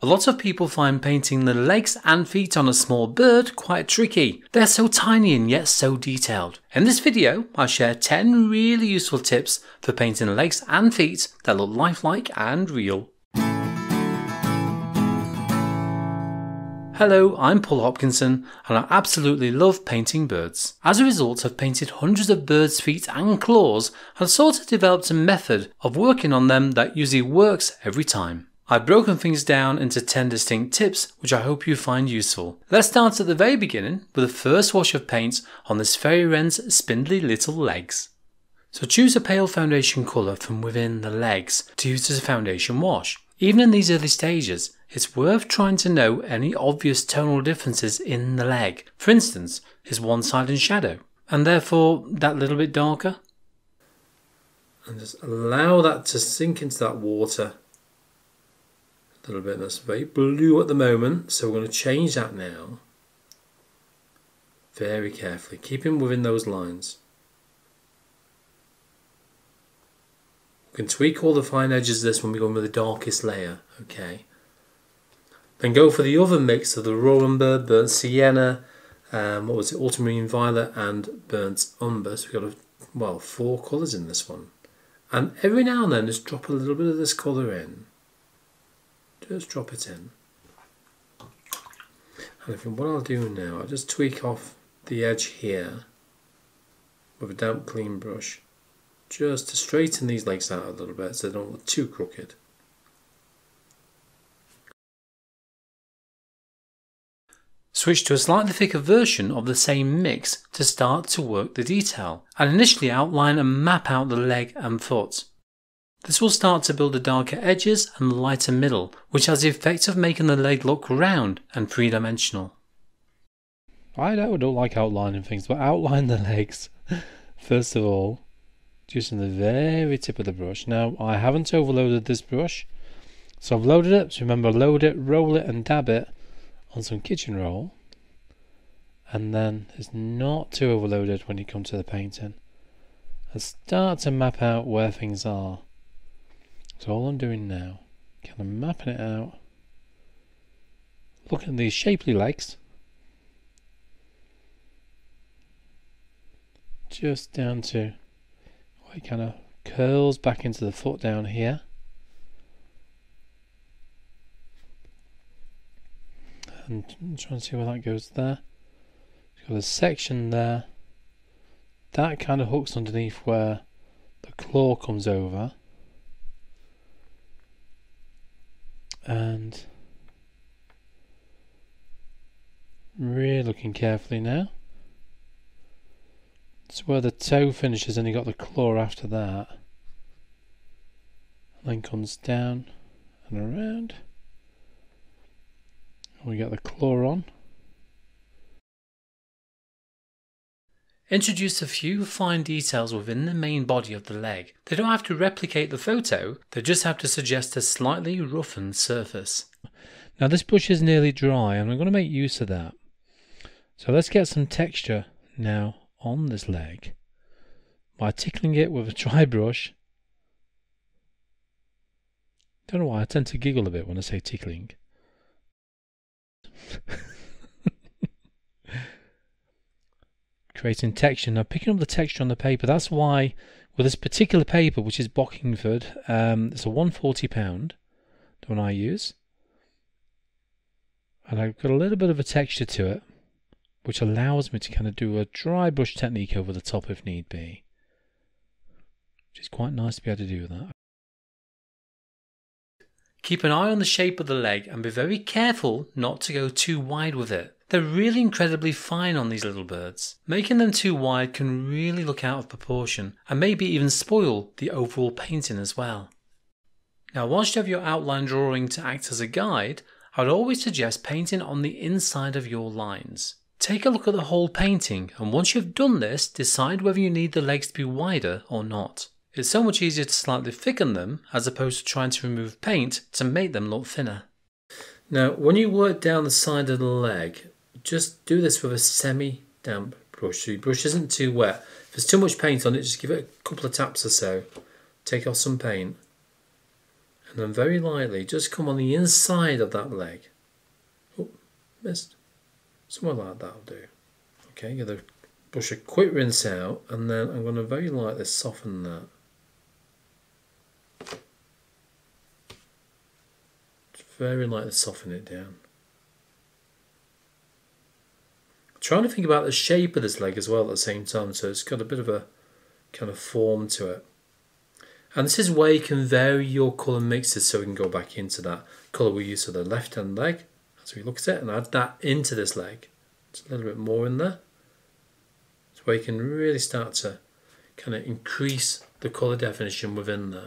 A lot of people find painting the legs and feet on a small bird quite tricky. They're so tiny and yet so detailed. In this video, I share 10 really useful tips for painting the legs and feet that look lifelike and real. Hello, I'm Paul Hopkinson and I absolutely love painting birds. As a result, I've painted hundreds of birds' feet and claws and sort of developed a method of working on them that usually works every time. I've broken things down into 10 distinct tips which I hope you find useful. Let's start at the very beginning with the first wash of paint on this fairy wren's spindly little legs. So choose a pale foundation colour from within the legs to use as a foundation wash. Even in these early stages, it's worth trying to know any obvious tonal differences in the leg. For instance, is one side in shadow and therefore that little bit darker? And just allow that to sink into that water. A little bit, that's very blue at the moment, so we're going to change that now. Very carefully, keeping within those lines. We can tweak all the fine edges of this when we go in with the darkest layer, okay. Then go for the other mix of the Roland Bird, Burnt Sienna, Ultramarine Violet and Burnt Umber. So we've got, 4 colours in this one. And every now and then just drop a little bit of this colour in. Just drop it in. And what I'll do now, I'll just tweak off the edge here with a damp clean brush just to straighten these legs out a little bit so they don't look too crooked. Switch to a slightly thicker version of the same mix to start to work the detail and initially outline and map out the leg and foot. This will start to build the darker edges and lighter middle, which has the effect of making the leg look round and three-dimensional. I don't like outlining things, but outline the legs first of all, just in the very tip of the brush. Now I haven't overloaded this brush, so I've loaded it. So remember, load it, roll it and dab it on some kitchen roll, and then it's not too overloaded when you come to the painting, and start to map out where things are. So all I'm doing now, kind of mapping it out, looking at these shapely legs, just down to where it kind of curls back into the foot down here, and try and see where that goes there. It's got a section there, that kind of hooks underneath where the claw comes over. And really looking carefully now. It's where the toe finishes and you got the claw after that. And then comes down and around. And we get the claw on. Introduce a few fine details within the main body of the leg. They don't have to replicate the photo, they just have to suggest a slightly roughened surface. Now this brush is nearly dry and I'm going to make use of that. So let's get some texture now on this leg by tickling it with a dry brush. Don't know why I tend to giggle a bit when I say tickling. Creating texture. Now picking up the texture on the paper, that's why with this particular paper, which is Bockingford, it's a £140, the one I use, and I've got a little bit of a texture to it which allows me to kind of do a dry brush technique over the top if need be, which is quite nice to be able to do that. Keep an eye on the shape of the leg and be very careful not to go too wide with it. They're really incredibly fine on these little birds. Making them too wide can really look out of proportion and maybe even spoil the overall painting as well. Now once you have your outline drawing to act as a guide, I would always suggest painting on the inside of your lines. Take a look at the whole painting and once you've done this, decide whether you need the legs to be wider or not. It's so much easier to slightly thicken them as opposed to trying to remove paint to make them look thinner. Now when you work down the side of the leg, just do this with a semi-damp brush, so your brush isn't too wet. If there's too much paint on it, just give it a couple of taps or so, take off some paint, And then very lightly, just come on the inside of that leg. Oh, missed. Somewhere like that will do. Okay, give the brush a quick rinse out, and then I'm going to very lightly soften that. Just very lightly soften it down. Trying to think about the shape of this leg as well at the same time, so it's got a bit of a kind of form to it. And this is where you can vary your colour mixes, so we can go back into that colour we used for the left hand leg as we look at it and add that into this leg. Just a little bit more in there. So where you can really start to kind of increase the colour definition within there.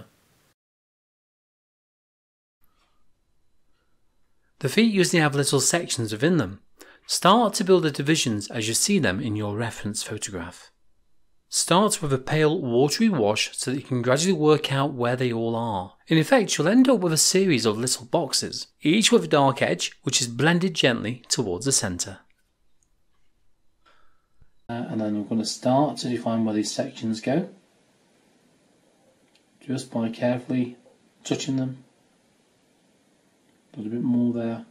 The feet usually have little sections within them. Start to build the divisions as you see them in your reference photograph. Start with a pale watery wash so that you can gradually work out where they all are. In effect, you'll end up with a series of little boxes, each with a dark edge which is blended gently towards the centre. And then we're going to start to define where these sections go, just by carefully touching them. A little bit more there.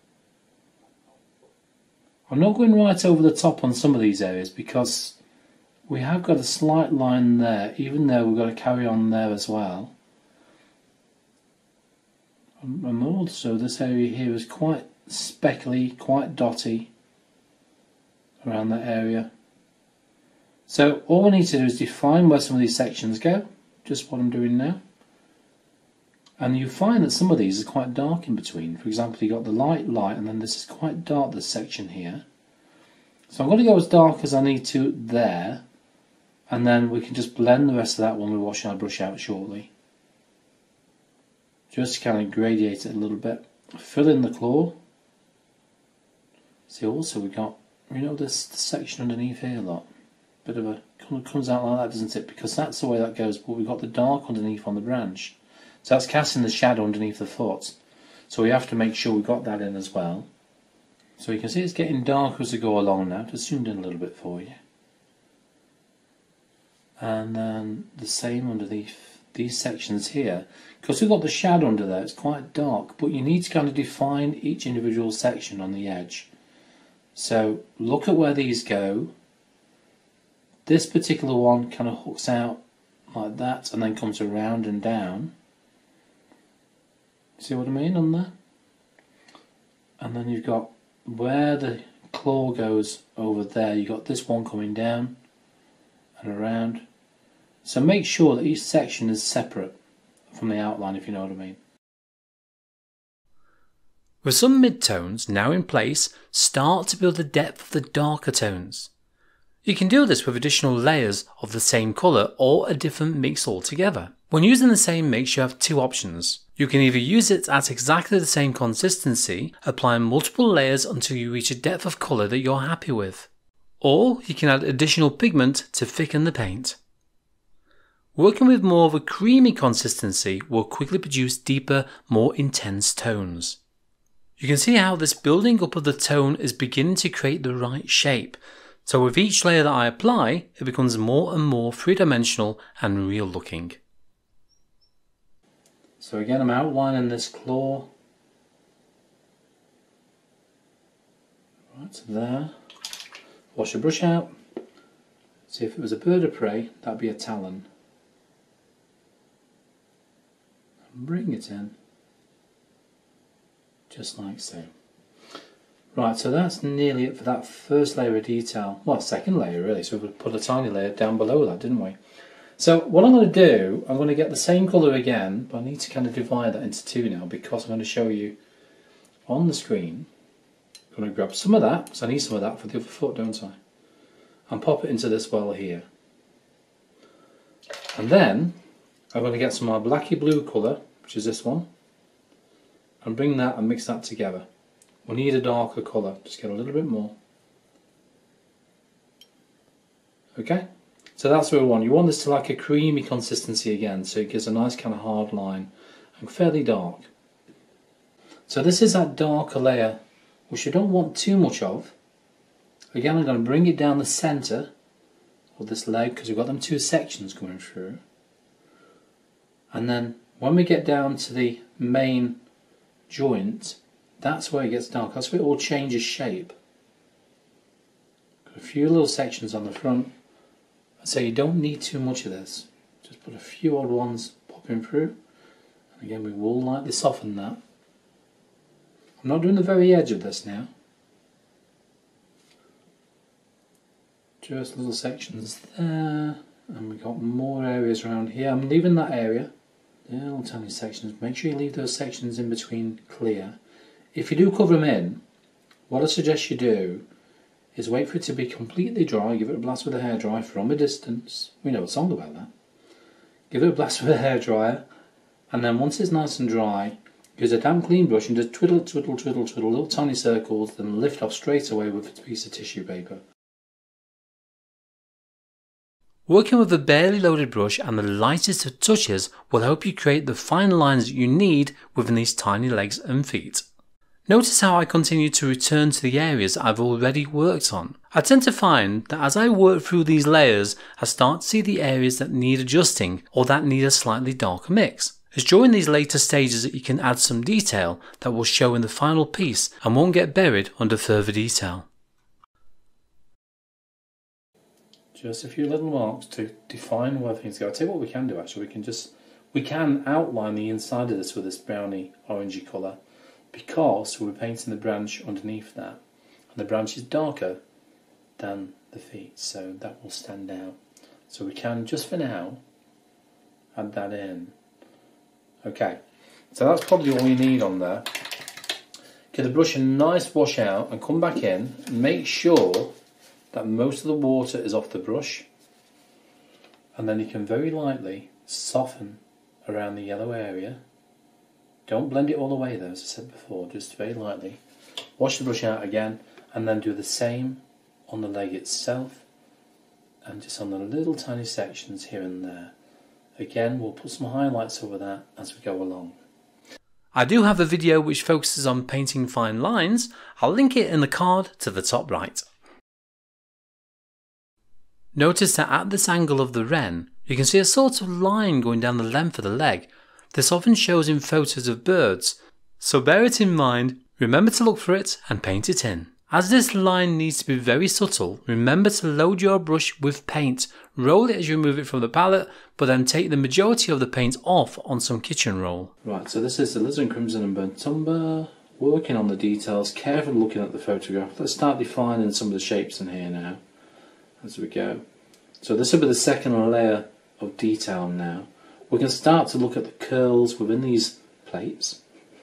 I'm not going right over the top on some of these areas because we have got a slight line there, even though we've got to carry on there as well. And also this area here is quite speckly, quite dotty around that area. So all we need to do is define where some of these sections go, just what I'm doing now. And you find that some of these are quite dark in between. For example, you've got the light, and then this is quite dark, this section here. So I'm going to go as dark as I need to there, and then we can just blend the rest of that when we're washing our brush out shortly. Just to kind of gradiate it a little bit. Fill in the claw. See, also we got, you know, this section underneath here a lot. Bit of a, comes out like that, doesn't it? Because that's the way that goes, but we've got the dark underneath on the branch. So that's casting the shadow underneath the foot. So we have to make sure we've got that in as well. So you can see it's getting darker as we go along now. Just zoomed in a little bit for you. And then the same underneath these sections here. Because we've got the shadow under there, it's quite dark. But you need to kind of define each individual section on the edge. So look at where these go. This particular one kind of hooks out like that and then comes around and down. See what I mean on there? And then you've got where the claw goes over there, you've got this one coming down and around. So make sure that each section is separate from the outline, if you know what I mean. With some mid-tones now in place, start to build the depth of the darker tones. You can do this with additional layers of the same colour or a different mix altogether. When using the same mix, you have two options. You can either use it at exactly the same consistency, applying multiple layers until you reach a depth of colour that you're happy with. Or you can add additional pigment to thicken the paint. Working with more of a creamy consistency will quickly produce deeper, more intense tones. You can see how this building up of the tone is beginning to create the right shape. So with each layer that I apply, it becomes more and more three-dimensional and real looking. So again, I'm outlining this claw. Right there. Wash the brush out. See, if it was a bird of prey, that'd be a talon. And bring it in. Just like so. Right, so that's nearly it for that first layer of detail. Well, second layer really, so we put a tiny layer down below that, didn't we? So what I'm going to do, I'm going to get the same colour again, but I need to kind of divide that into two now because I'm going to show you on the screen. I'm going to grab some of that, because I need some of that for the other foot, don't I? And pop it into this well here. And then I'm going to get some more blacky blue colour, which is this one, and bring that and mix that together. We need a darker colour, just get a little bit more. Okay, so that's what we want. You want this to like a creamy consistency again, so it gives a nice kind of hard line and fairly dark. So this is that darker layer, which you don't want too much of. Again, I'm going to bring it down the centre of this leg because we've got them two sections coming through. And then when we get down to the main joint, that's where it gets dark. That's where it all changes shape. Got a few little sections on the front. I'd say you don't need too much of this. Just put a few odd ones popping through. And again, we will lightly soften that. I'm not doing the very edge of this now. Just little sections there. And we've got more areas around here. I'm leaving that area. The little tiny sections. Make sure you leave those sections in between clear. If you do cover them in, what I suggest you do is wait for it to be completely dry. Give it a blast with a hairdryer from a distance. We know a song about that. Give it a blast with a hairdryer, and then once it's nice and dry, use a damp clean brush and just twiddle, twiddle, twiddle, twiddle, little tiny circles, then lift off straight away with a piece of tissue paper. Working with a barely loaded brush and the lightest of touches will help you create the fine lines that you need within these tiny legs and feet. Notice how I continue to return to the areas I've already worked on. I tend to find that as I work through these layers, I start to see the areas that need adjusting or that need a slightly darker mix. It's during these later stages that you can add some detail that will show in the final piece and won't get buried under further detail. Just a few little marks to define where things go. I'll tell you what we can do actually. We can outline the inside of this with this browny orangey colour, because we're painting the branch underneath that, and the branch is darker than the feet, so that will stand out. So we can, just for now, add that in. Okay, so that's probably all you need on there. Give the brush a nice wash out and come back in. Make sure that most of the water is off the brush, and then you can very lightly soften around the yellow area. Don't blend it all the way though, as I said before, just very lightly. Wash the brush out again, and then do the same on the leg itself, and just on the little tiny sections here and there. Again, we'll put some highlights over that as we go along. I do have a video which focuses on painting fine lines. I'll link it in the card to the top right. Notice that at this angle of the wren, you can see a sort of line going down the length of the leg. This often shows in photos of birds, so bear it in mind, remember to look for it and paint it in. As this line needs to be very subtle, remember to load your brush with paint. Roll it as you remove it from the palette, but then take the majority of the paint off on some kitchen roll. Right, so this is the Alizarin Crimson and Burnt Umber. Working on the details, carefully looking at the photograph. Let's start defining some of the shapes in here now, as we go. So this will be the second layer of detail now. We can start to look at the curls within these plates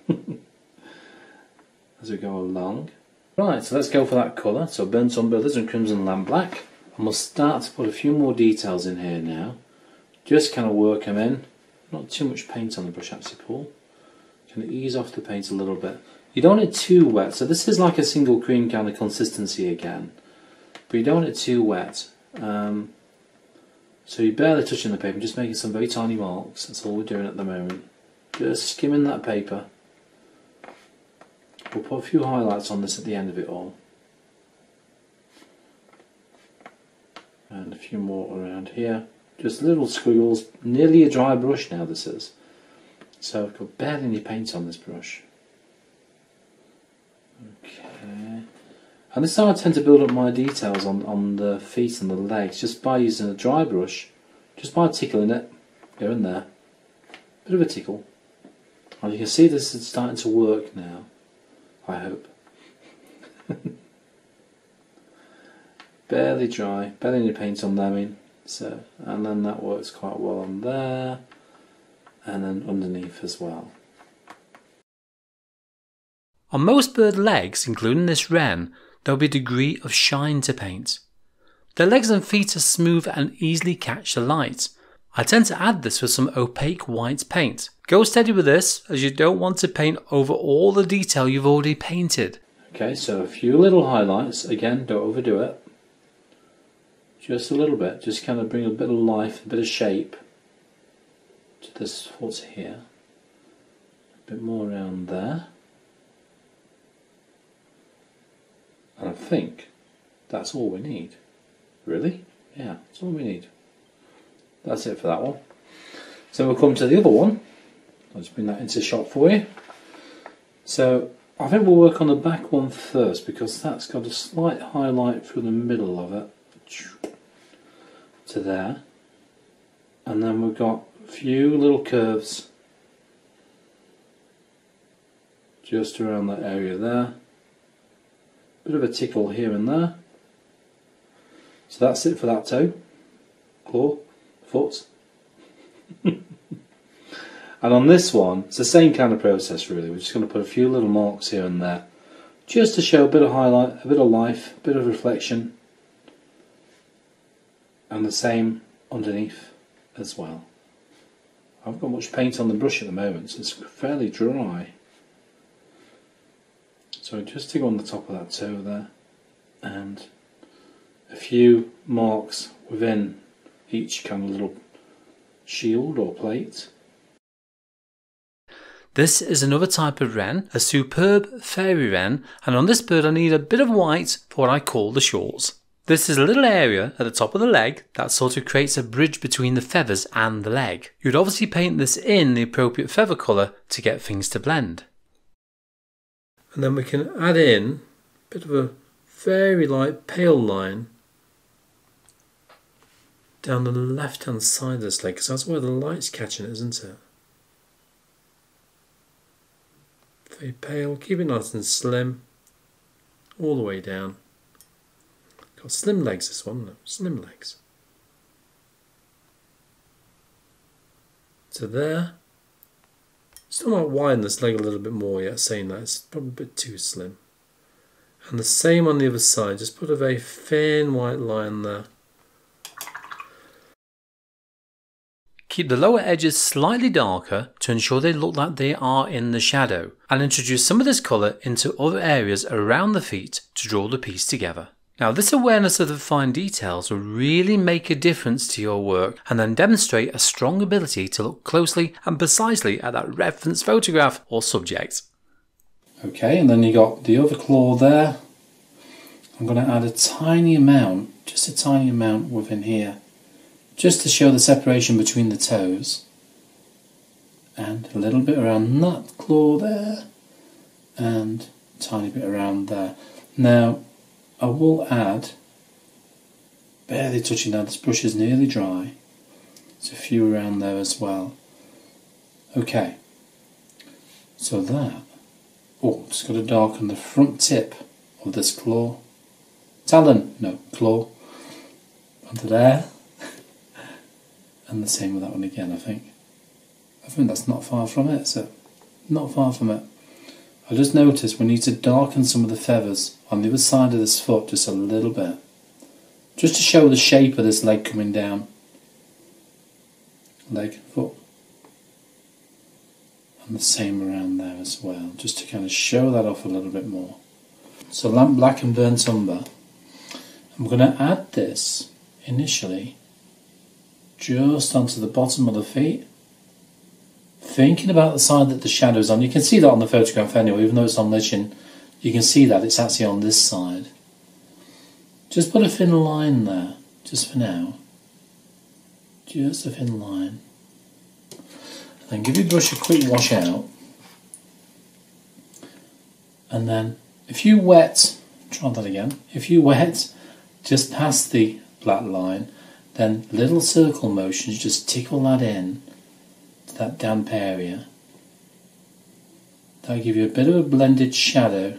as we go along. Right, so let's go for that colour. So Burnt Umber, Alizarin Crimson, Lamb Black. And we'll start to put a few more details in here now. Just kind of work them in. Not too much paint on the brush actually, Paul. Kind of ease off the paint a little bit. You don't want it too wet. So this is like a single cream kind of consistency again. But you don't want it too wet. So you're barely touching the paper, just making some very tiny marks. That's all we're doing at the moment. Just skimming that paper. We'll put a few highlights on this at the end of it all. And a few more around here. Just little squiggles. Nearly a dry brush now this is. So I've got barely any paint on this brush. Okay. And this is how I tend to build up my details on the feet and the legs, just by using a dry brush, just by tickling it here and there. Bit of a tickle. And you can see this is starting to work now, I hope. Barely dry, barely any paint on there, I mean. So, and then that works quite well on there, and then underneath as well. On most bird legs, including this wren, there will be a degree of shine to paint. Their legs and feet are smooth and easily catch the light. I tend to add this with some opaque white paint. Go steady with this, as you don't want to paint over all the detail you've already painted. Okay, so a few little highlights. Again, don't overdo it. Just a little bit, just kind of bring a bit of life, a bit of shape to this foot here. A bit more around there. And I think that's all we need. Really? Yeah, that's all we need. That's it for that one. So we'll come to the other one. I'll just bring that into shot for you. So I think we'll work on the back one first because that's got a slight highlight through the middle of it to there, and then we've got a few little curves just around that area there. Bit of a tickle here and there. So that's it for that toe, claw, foot. And on this one, it's the same kind of process really. We're just going to put a few little marks here and there, just to show a bit of highlight, a bit of life, a bit of reflection, and the same underneath as well. I haven't got much paint on the brush at the moment, so it's fairly dry. So just to go on the top of that toe there, and a few marks within each kind of little shield or plate. This is another type of wren, a superb fairy wren, and on this bird I need a bit of white for what I call the shorts. This is a little area at the top of the leg that sort of creates a bridge between the feathers and the leg. You'd obviously paint this in the appropriate feather colour to get things to blend. And then we can add in a bit of a very light pale line down the left hand side of this leg, because that's where the light's catching it, isn't it? Very pale, keep it nice and slim, all the way down. Got slim legs this one, no, slim legs. So there. Still might widen this leg a little bit more yet, saying that it's probably a bit too slim. And the same on the other side, just put a very thin white line there. Keep the lower edges slightly darker to ensure they look like they are in the shadow, and introduce some of this colour into other areas around the feet to draw the piece together. Now this awareness of the fine details will really make a difference to your work and then demonstrate a strong ability to look closely and precisely at that reference photograph or subject. Okay, and then you got the other claw there. I'm going to add a tiny amount, just a tiny amount within here, just to show the separation between the toes, and a little bit around that claw there, and a tiny bit around there. Now I will add, barely touching that, this brush is nearly dry, there's a few around there as well. Okay, so that, oh, just got to darken the front tip of this claw, talon, no, claw, onto there. And the same with that one again, I think. I think that's not far from it, so not far from it. I just noticed we need to darken some of the feathers on the other side of this foot just a little bit. Just to show the shape of this leg coming down. Leg, foot. And the same around there as well, just to kind of show that off a little bit more. So lamp black and burnt umber. I'm going to add this initially just onto the bottom of the feet, thinking about the side that the shadow's on. You can see that on the photograph anyway, even though it's on lichen, you can see that it's actually on this side. Just put a thin line there, just for now. Just a thin line. And then give your brush a quick wash out. And then, if you wet, try that again, if you wet just past the black line, then little circle motions, just tickle that in to that damp area. That'll give you a bit of a blended shadow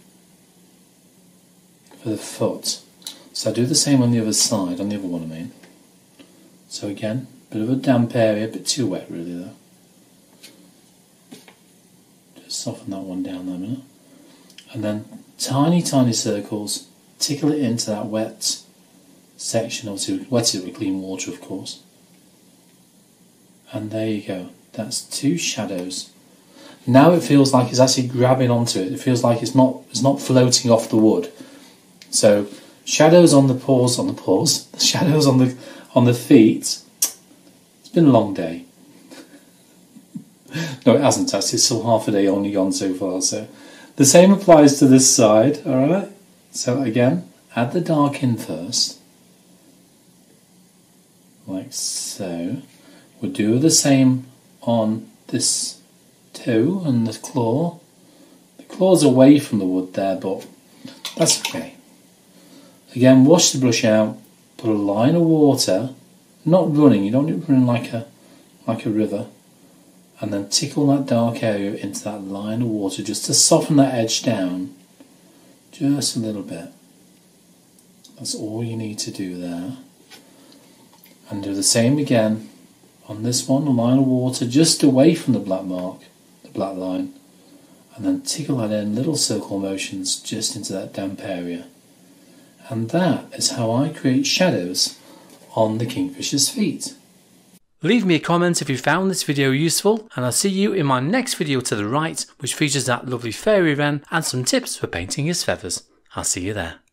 for the foot. So I do the same on the other side, on the other one I mean. So again, a bit of a damp area, a bit too wet really though. Just soften that one down there a minute. And then tiny circles, tickle it into that wet section, obviously wet it with clean water of course. And there you go, that's two shadows. Now it feels like it's actually grabbing onto it. It feels like it's not floating off the wood. So shadows on the paws, shadows on the feet. It's been a long day. No, it hasn't actually. It's still half a day only gone so far. So the same applies to this side. All right. So again, add the dark in first, like so. We'll do the same on this too, and the claw. The claw's away from the wood there, but that's okay. Again, wash the brush out, put a line of water, not running, you don't need it running like a river, and then tickle that dark area into that line of water just to soften that edge down just a little bit. That's all you need to do there. And do the same again on this one, a line of water just away from the black mark, the black line, and then tickle that in little circle motions just into that damp area. And that is how I create shadows on the kingfisher's feet. Leave me a comment if you found this video useful, and I'll see you in my next video to the right, which features that lovely fairy wren and some tips for painting his feathers. I'll see you there.